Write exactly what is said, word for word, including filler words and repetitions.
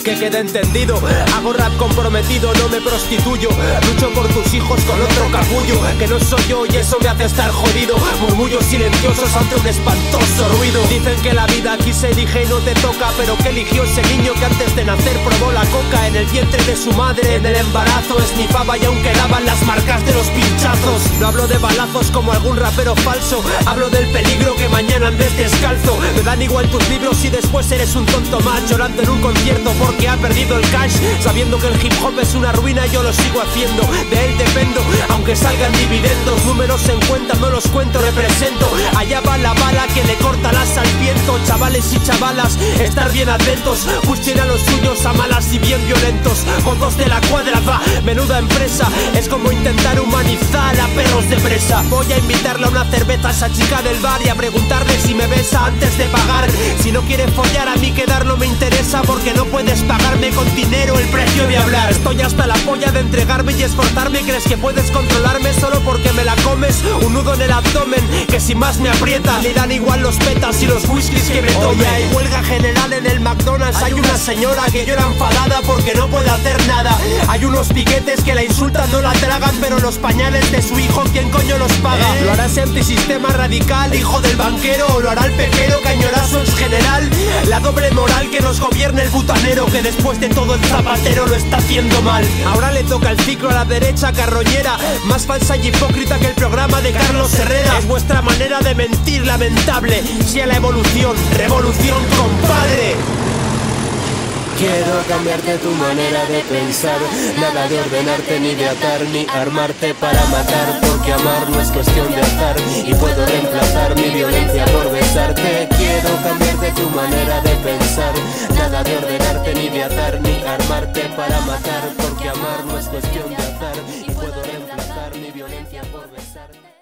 que quede entendido. Hago rap comprometido, no me prostituyo. Lucho por tus hijos con otro capullo, que no soy yo y eso me hace estar jodido. Murmullos silenciosos ante un espantoso ruido. Dicen que la vida aquí se elige y no te toca, pero que eligió ese niño que antes de nacer probó la coca en el vientre de su madre. En el embarazo esnifaba y aún quedaban las marcas de los pinchazos. No hablo de balazos como algún rapero falso, hablo del peligro que mañana andes descalzo. Me dan igual tus libros si después eres un tonto más, llorando en un concierto porque ha perdido el cash, sabiendo que el hip hop es una ruina. Yo lo sigo haciendo, de él dependo, aunque salgan dividendos. Números en cuenta, no los cuento, represento. Allá va la bala que le corta alas al viento. Chavales y chavalas, estar bien atentos, busquen a los suyos a malas y bien violentos. Con dos de la cuadra va, menuda empresa. Es como intentar humanizar a perros de presa. Voy a invitarle a una cerveza a esa chica del bar y a preguntarle si me besa antes de pagar. Si no quiere follar, a mí quedar no me interesa, porque no puedes pagarme con dinero el precio de hablar. Estoy hasta la polla de entregarme y esforzarme. ¿Crees que puedes controlarme solo porque me la comes? Un nudo en el abdomen que sin más me aprieta. Le dan igual los petas y los whiskies que me tome. Hay huelga general en el McDonald's. Hay una señora que llora enfadada porque no puede hacer nada. Hay unos piquetes que la insultan, no la tragan, pero los pañales de su hijo, ¿quién coño los paga? ¿Lo hará ese antisistema radical, hijo del banquero? ¿O lo hará el pequero que añora su ex general? La doble moral que nos gobierne el butanero, que después de todo el zapatero lo está haciendo mal. Ahora le toca el ciclo a la derecha carroñera, más falsa y hipócrita que el programa de Carlos Herrera. Es vuestra manera de mentir lamentable. Si a la evolución, revolución, compadre. Quiero cambiarte tu manera de pensar, nada de ordenarte ni de atar, ni armarte para matar, porque amar no es cuestión de azar, y puedo reemplazar mi violencia por besarte. Quiero cambiarte tu manera de pensar, nada de ordenarte ni de atar, ni armarte para matar, porque amar no es cuestión de azar, y puedo reemplazar mi violencia por besarte.